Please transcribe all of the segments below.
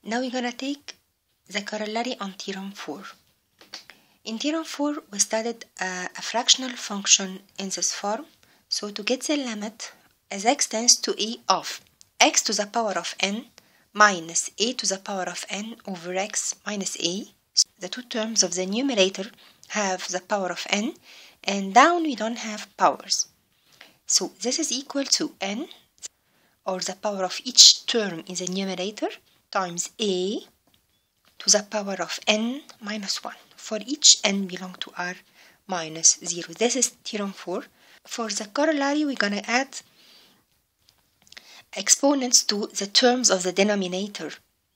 Now we're gonna take the corollary on theorem 4. In theorem 4, we studied a fractional function in this form. So to get the limit as x tends to a of x to the power of n minus a to the power of n over x minus a, the two terms of the numerator have the power of n, and down we don't have powers. So this is equal to n, or the power of each term in the numerator, times a to the power of n minus 1, for each n belong to R minus 0. This is theorem 4. For the corollary, we're going to add exponents to the terms of the denominator.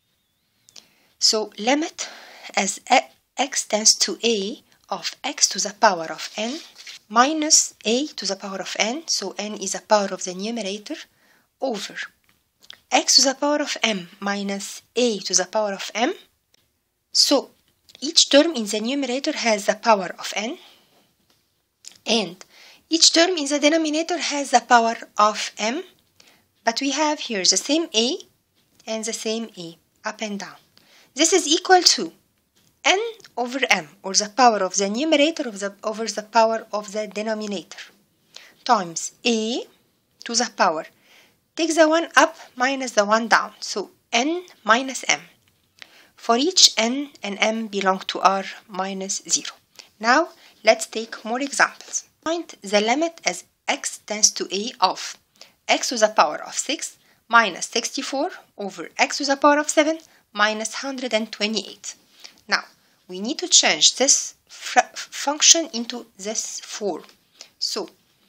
So limit as x tends to a of x to the power of n minus a to the power of n, so n is a power of the numerator, over x to the power of m minus a to the power of m. So each term in the numerator has the power of n, and each term in the denominator has the power of m, but we have here the same a and the same a, up and down. This is equal to n over m, or the power of the numerator over the power of the denominator, times a to the power. Take the one up minus the one down, so n minus m. For each n and m belong to R minus 0. Now let's take more examples. Find the limit as x tends to a of x to the power of 6 minus 64 over x to the power of 7 minus 128. Now we need to change this function into this form. So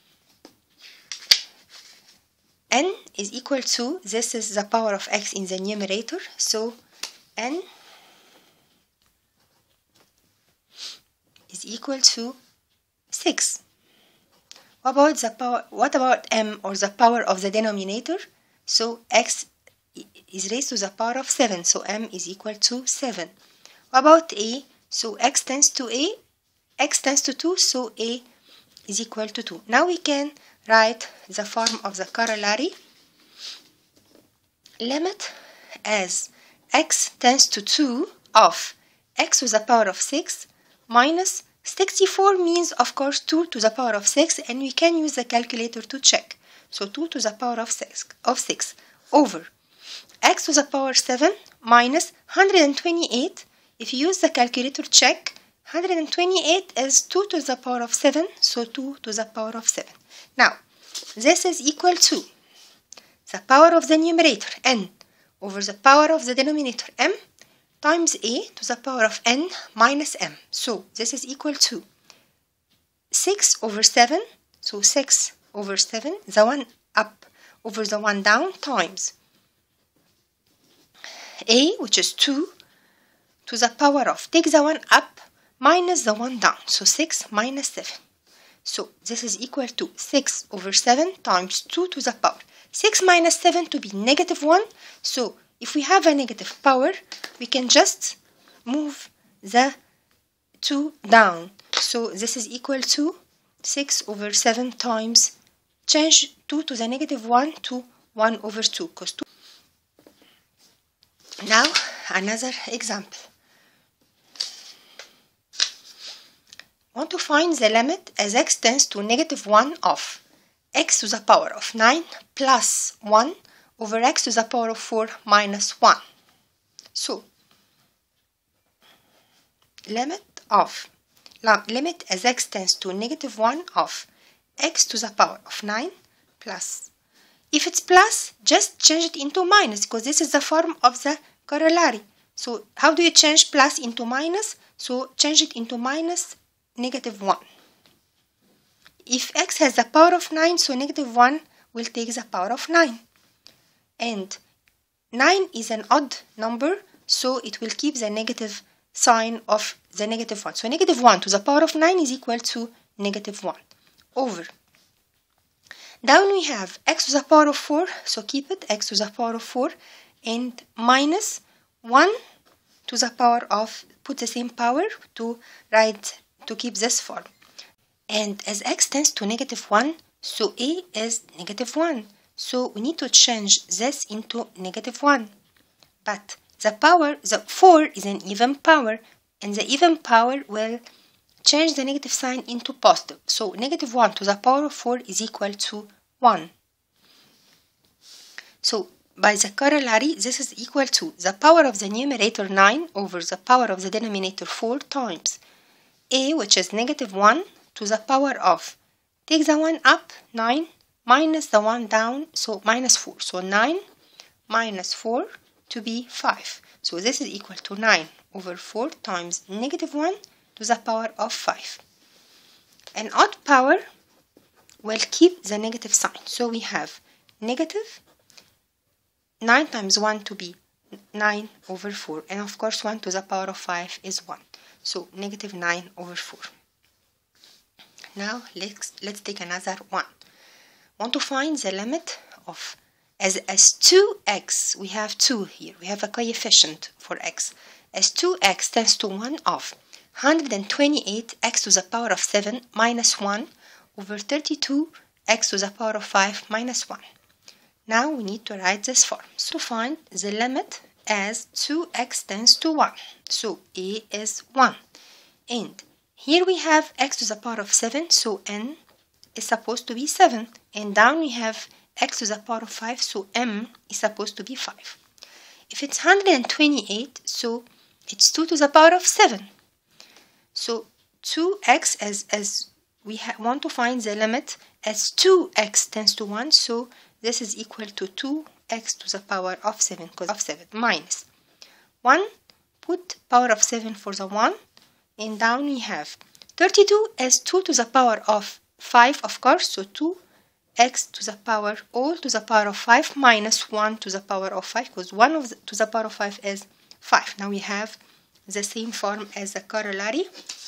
n is equal to, this is the power of x in the numerator, so n is equal to 6. What about m, or the power of the denominator? So x is raised to the power of 7, so m is equal to 7. What about a? So x tends to a, x tends to 2, so a is equal to 2. Now we can write the form of the corollary. Limit as x tends to 2 of x to the power of 6 minus 64 means, of course, 2 to the power of 6, and we can use the calculator to check. So 2 to the power of 6 over x to the power 7 minus 128. If you use the calculator check, 128 is 2 to the power of 7, so 2 to the power of 7. Now, this is equal to the power of the numerator, n, over the power of the denominator, m, times a to the power of n minus m. So this is equal to 6 over 7, so 6 over 7, the one up over the one down, times a, which is 2, to the power of, take the one up minus the one down, so 6 minus 7. So this is equal to 6 over 7 times 2 to the power. 6 minus 7 to be negative 1, so if we have a negative power, we can just move the 2 down. So this is equal to 6 over 7 times, change 2 to the negative 1 to 1 over 2, because 2. Now another example. Want to find the limit as x tends to negative 1 of x to the power of 9 plus 1 over x to the power of 4 minus 1. So limit as x tends to negative 1 of x to the power of 9 plus. If it's plus, just change it into minus, because this is the form of the corollary. So how do you change plus into minus? So change it into minus negative 1. If x has the power of 9, so negative 1 will take the power of 9. And 9 is an odd number, so it will keep the negative sign of the negative 1. So negative 1 to the power of 9 is equal to negative 1 over. Down we have x to the power of 4, so keep it, x to the power of 4, and minus 1 to the power of, put the same power to write, to keep this form. And as x tends to negative 1, so a is negative 1. So we need to change this into negative 1. But the 4 is an even power, and the even power will change the negative sign into positive. So negative 1 to the power of 4 is equal to 1. So by the corollary, this is equal to the power of the numerator 9 over the power of the denominator 4 times a, which is negative 1 to the power of, take the 1 up, 9, minus the 1 down, so minus 4. So 9 minus 4 to be 5. So this is equal to 9 over 4 times negative 1 to the power of 5. An odd power will keep the negative sign. So we have negative 9 times 1 to be 9 over 4. And of course 1 to the power of 5 is 1. So negative 9 over 4. Now let's take another one. Want to find the limit of as 2x, we have 2 here, we have a coefficient for x, as 2x tends to 1 of 128x to the power of 7 minus 1 over 32x to the power of 5 minus 1. Now we need to write this form. So to find the limit as 2x tends to 1, so a is 1, and here we have x to the power of 7, so n is supposed to be 7, and down we have x to the power of 5, so m is supposed to be 5. If it's 128, so it's 2 to the power of 7. So 2x, as we want to find the limit as 2x tends to 1, so this is equal to 2x to the power of 7, because of 7, minus 1, put power of 7 for the 1, and down we have 32 as 2 to the power of 5, of course, so 2x to the power, all to the power of 5, minus 1 to the power of 5, because 1 to the power of 5 is 5. Now we have the same form as the corollary.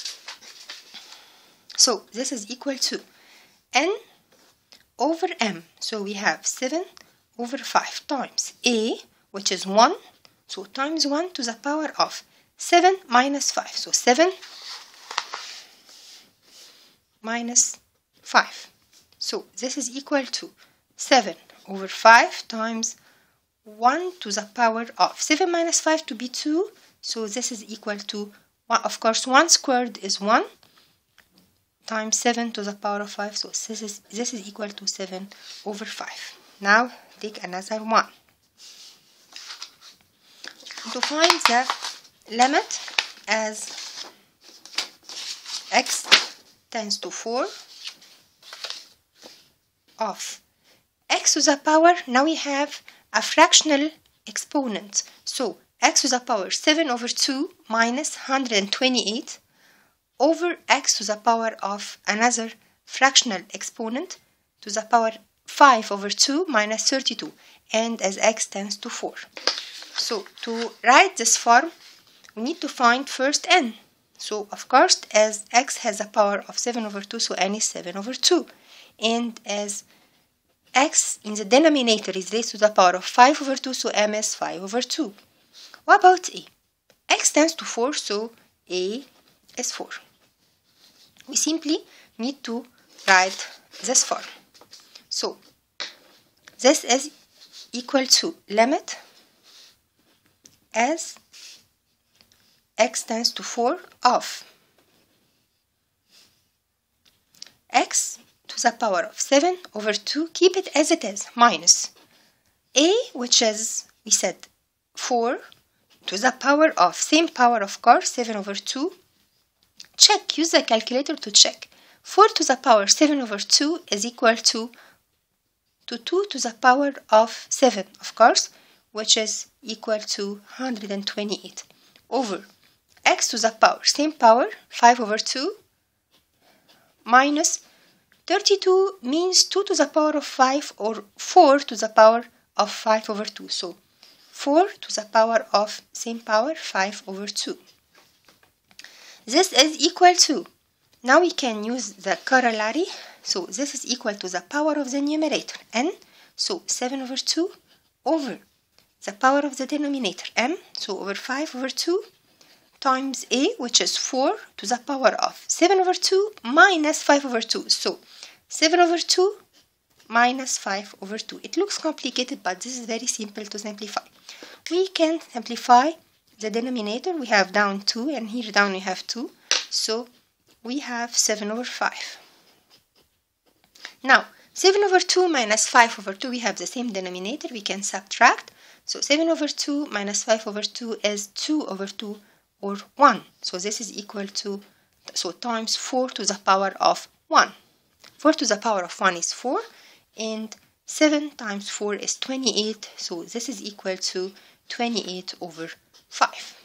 So this is equal to n over m. So we have 7 over 5 times a, which is 1, so times 1 to the power of 7 minus 5. So 7 minus 5. So this is equal to 7 over 5 times 1 to the power of 7 minus 5 to be 2. So this is equal to 1. Of course, 1 squared is 1 times 7 to the power of 5. So this is equal to 7 over 5. Now take another one. To find the limit as x tends to 4 of x to the power, now we have a fractional exponent. So x to the power 7 over 2 minus 128 over x to the power of another fractional exponent to the power 5 over 2 minus 32, and as x tends to 4. So to write this form, we need to find first n. So of course, as x has a power of 7 over 2, so n is 7 over 2. And as x in the denominator is raised to the power of 5 over 2, so m is 5 over 2. What about a? X tends to 4, so a is 4. We simply need to write this form. So this is equal to limit as x tends to 4 of x to the power of 7 over 2, keep it as it is, minus a, which is, we said, 4 to the power of, same power of course, 7 over 2. Check, use the calculator to check. 4 to the power 7 over 2 is equal to 2 to the power of 7, of course, which is equal to 128 over x to the power, same power, 5 over 2, minus 32 means 2 to the power of 5, or 4 to the power of 5 over 2. So 4 to the power of same power, 5 over 2. This is equal to, now we can use the corollary. So this is equal to the power of the numerator, n. So 7 over 2 over the power of the denominator, m. So over 5 over 2 times a, which is 4 to the power of 7 over 2 minus 5 over 2. So 7 over 2 minus 5 over 2. It looks complicated, but this is very simple to simplify. we can simplify the denominator. We have down 2 and here down we have 2. So we have 7 over 5. Now 7 over 2 minus 5 over 2, we have the same denominator. We can subtract. So 7 over 2 minus 5 over 2 is 2 over 2 or 1. So this is equal to, so times 4 to the power of 1. 4 to the power of 1 is 4 and 7 times 4 is 28. So this is equal to 28 over 5.